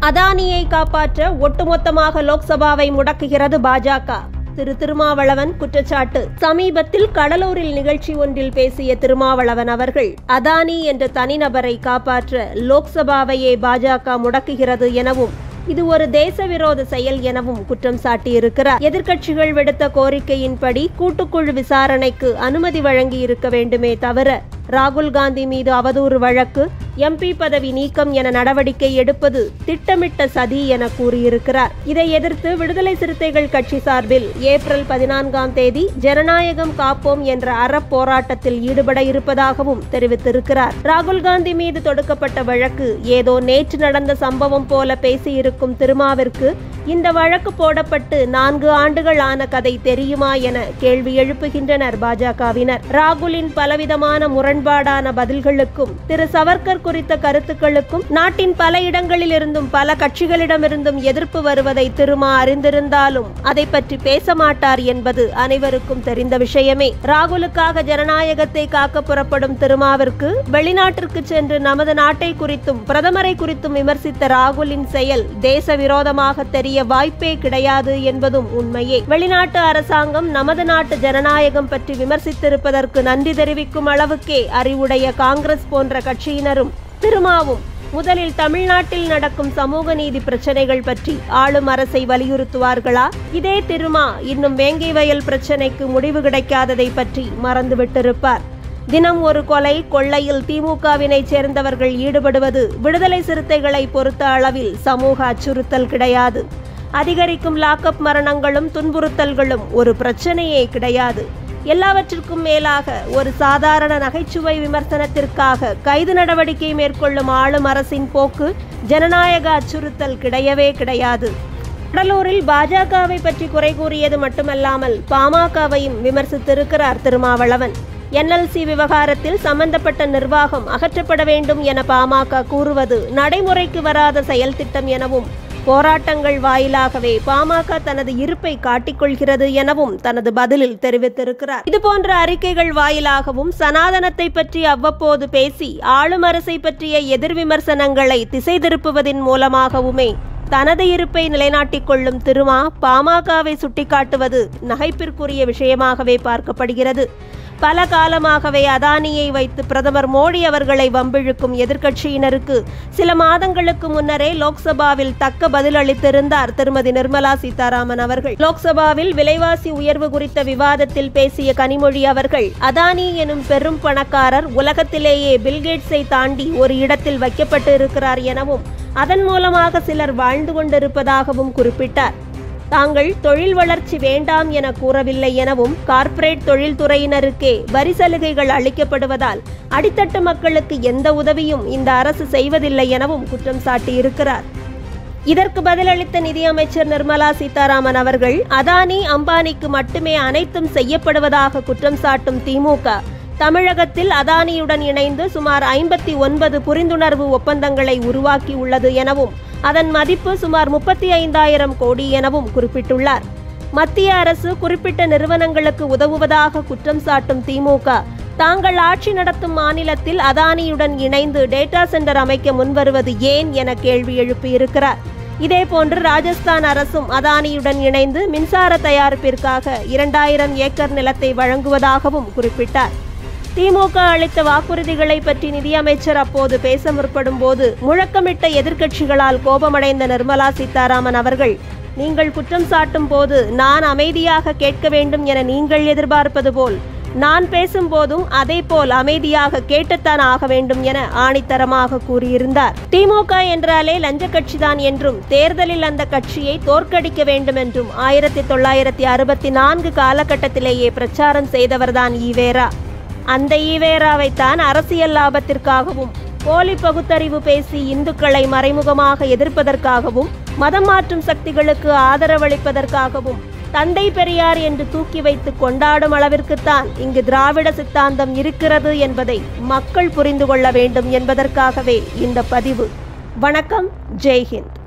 அதானியை காப்பாற்ற ஒட்டுமொத்தமாக லோக்சபாவை முடக்குகிறது பாஜக. திருமாவளவன் குற்றச்சாட்டு. சமீபத்தில் கடலூரில் நிகழ்ச்சி ஒன்றில் பேசிய திருமாவளவன் அவர்கள் அதானி என்ற தனிநபரை காப்பாற்ற லோக்சபாவையே பாஜக முடக்குகிறது எனவும் இது ஒரு தேச விரோத செயல் எனவும் குற்றம் சாட்டியிருக்கிறார். எதிர்க்கட்சிகள் விடுத்த கோரிக்கையின்படி கூட்டுக்குழு விசாரணைக்கு அனுமதி வழங்கி இருக்க வேண்டுமே தவிர ராகுல் காந்தி மீது அவதூறு வழக்கு, எம்பி பதவி நீக்கம் என நடவடிக்கை எடுப்பது திட்டமிட்ட சதி என கூறியிருக்கிறார். இதை எதிர்த்து விடுதலை சிறுத்தைகள் கட்சி சார்பில் ஏப்ரல் 14ஆம் தேதி ஜனநாயகம் காப்போம் என்ற அறப்போராட்டத்தில் ஈடுபட இருப்பதாகவும் தெரிவித்திருக்கிறார். ராகுல் காந்தி மீது தொடுக்கப்பட்ட வழக்கு ஏதோ நேற்று நடந்த சம்பவம் போல பேசியிருக்கும் திருமாவிற்கு இந்த வழக்கு போடப்பட்டு 4 ஆண்டுகள் ஆன கதை தெரியுமா என கேள்வி எழுப்புகின்றனர் பாஜகவினர். ராகுலின் பலவிதமான முரண்பாடான பதில்களுக்கும் திரு சவர்கர் குறித்த கருத்துக்களுக்கும் நாட்டின் பல இடங்களில் இருந்தும் பல கட்சிகளிடமிருந்தும் எதிர்ப்பு வருவதை திருமா அறிந்திருந்தாலும் அதை பற்றி பேச மாட்டார் என்பது அனைவருக்கும் தெரிந்த விஷயமே. ராகுலுக்காக ஜனநாயகத்தை காக்க புறப்படும் திருமாவிற்கு வெளிநாட்டிற்கு சென்று நமது நாட்டை குறித்தும் பிரதமரை குறித்தும் விமர்சித்த ராகுலின் செயல் தேச விரோதமாக தெரிய வாய்ப்பே கிடையாது என்பதும் உண்மையே. வெளிநாட்டு அரசாங்கம் நமது நாட்டு ஜனநாயகம் பற்றி விமர்சித்திருப்பதற்கு நன்றி தெரிவிக்கும் அளவுக்கே அறிவுடைய காங்கிரஸ் போன்ற கட்சியினரும் திருமாவும் முதலில் தமிழ்நாட்டில் நடக்கும் சமூக நீதி பிரச்சனைகள் பற்றி ஆளும் அரசை வலியுறுத்துவார்களா? இதே திருமா இன்னும் வேங்கை வயல் பிரச்சனைக்கு முடிவு கிடைக்காததை பற்றி மறந்துவிட்டிருப்பார். தினம் ஒரு கொலை கொள்ளையில் திமுகவினை சேர்ந்தவர்கள் ஈடுபடுவது விடுதலை சிறுத்தைகளை பொறுத்த அளவில் சமூக அச்சுறுத்தல் கிடையாது. அதிகரிக்கும் லாக்அப் மரணங்களும் துன்புறுத்தல்களும் ஒரு பிரச்சனையே கிடையாது. எல்லாவற்றிற்கும் மேலாக ஒரு சாதாரண நகைச்சுவை விமர்சனத்திற்காக கைது நடவடிக்கை மேற்கொள்ளும் ஆளும் அரசின் போக்கு ஜனநாயக அச்சுறுத்தல் கிடையவே கிடையாது. கடலூரில் பாஜகவை பற்றி குறை கூறியது மட்டுமல்லாமல் பாமகவையும் விமர்சித்திருக்கிறார் திருமாவளவன். என்எல்சி விவகாரத்தில் சம்பந்தப்பட்ட நிர்வாகம் அகற்றப்பட வேண்டும் என பாமக கூறுவது நடைமுறைக்கு வராத செயல் திட்டம் எனவும் போராட்டங்கள் வாயிலாகவே பாமக தனது இருப்பை காட்டிக்கொள்கிறது எனவும் தனது பதிலில் தெரிவித்திருக்கிறார். இதுபோன்ற அறிக்கைகள் வாயிலாகவும் சனாதனத்தை பற்றி அவ்வப்போது பேசி ஆளும் அரசை பற்றிய எதிர் விமர்சனங்களை திசை திருப்புவதன் மூலமாகவுமே தனது இருப்பை நிலைநாட்டிக் கொள்ளும் திருமா பாமகவை சுட்டிக்காட்டுவது நகைப்பிற்குரிய விஷயமாகவே பார்க்கப்படுகிறது. பல காலமாகவே அதானியை வைத்து பிரதமர் மோடி அவர்களை வம்பிழுக்கும் எதிர்க்கட்சியினருக்கு சில மாதங்களுக்கு முன்னரே லோக்சபாவில் தக்க பதில் அளித்திருந்தார் திருமதி நிர்மலா சீதாராமன் அவர்கள். லோக்சபாவில் விலைவாசி உயர்வு குறித்த விவாதத்தில் பேசிய கனிமொழி அவர்கள் அதானி எனும் பெரும் பணக்காரர் உலகத்திலேயே பில்கேட்ஸை தாண்டி ஒரு இடத்தில் வைக்கப்பட்டு இருக்கிறார் எனவும் அதன் மூலமாக சிலர் வாழ்ந்து கொண்டிருப்பதாகவும் குறிப்பிட்டார். தாங்கள் தொழில் வளர்ச்சி வேண்டாம் என கூறவில்லை எனவும் கார்ப்பரேட் தொழில்துறையினருக்கே வரி சலுகைகள் அளிக்கப்படுவதால் அடித்தட்டு மக்களுக்கு எந்த உதவியும் இந்த அரசு செய்வதில்லை எனவும் குற்றம் சாட்டியிருக்கிறார். இதற்கு பதிலளித்த நிதியமைச்சர் நிர்மலா சீதாராமன் அவர்கள் அதானி அம்பானிக்கு மட்டுமே அனைத்தும் செய்யப்படுவதாக குற்றம் சாட்டும் திமுக தமிழகத்தில் அதானியுடன் இணைந்து சுமார் 59 புரிந்துணர்வு ஒப்பந்தங்களை உருவாக்கி உள்ளது எனவும் அதன் மதிப்பு சுமார் 35,000 கோடி எனவும் குறிப்பிட்டுள்ளார். மத்திய அரசு குறிப்பிட்ட நிறுவனங்களுக்கு உதவுவதாக குற்றம் சாட்டும் திமுக தாங்கள் ஆட்சி நடத்தும் மாநிலத்தில் அதானியுடன் இணைந்து டேட்டா சென்டர் அமைக்க முன்வருவது ஏன் என கேள்வி எழுப்பியிருக்கிறார். இதேபோன்று ராஜஸ்தான் அரசும் அதானியுடன் இணைந்து மின்சார தயாரிப்பிற்காக 2000 ஏக்கர் நிலத்தை வழங்குவதாகவும் குறிப்பிட்டார். திமுக அளித்த வாக்குறுதிகளை பற்றி நிதியமைச்சர் அப்போது பேச முற்படும் போது முழக்கமிட்ட எதிர்க்கட்சிகளால் கோபமடைந்த நிர்மலா சீதாராமன் அவர்கள் நீங்கள் குற்றம் சாட்டும் போது நான் அமைதியாக கேட்க வேண்டும் என நீங்கள் எதிர்பார்ப்பது போல் நான் பேசும்போதும் அதே போல் அமைதியாக கேட்டுத்தான் ஆக வேண்டும் என ஆணித்தரமாக கூறியிருந்தார். திமுக என்றாலே லஞ்ச கட்சிதான் என்றும் தேர்தலில் அந்த கட்சியை தோற்கடிக்க வேண்டும் என்றும் 1964 காலகட்டத்திலேயே பிரச்சாரம் செய்தவர்தான் ஈவேரா. அந்த ஈவேராவைத்தான் அரசியல் லாபத்திற்காகவும் போலி பகுத்தறிவு பேசி இந்துக்களை மறைமுகமாக எதிர்ப்பதற்காகவும் மதம் மாற்றும் சக்திகளுக்கு ஆதரவளிப்பதற்காகவும் தந்தை பெரியார் என்று தூக்கி வைத்து கொண்டாடும் அளவிற்குத்தான் இங்கு திராவிட சித்தாந்தம் இருக்கிறது என்பதை மக்கள் புரிந்து கொள்ள வேண்டும் என்பதற்காகவே இந்த பதிவு. வணக்கம், ஜெய்ஹிந்த்.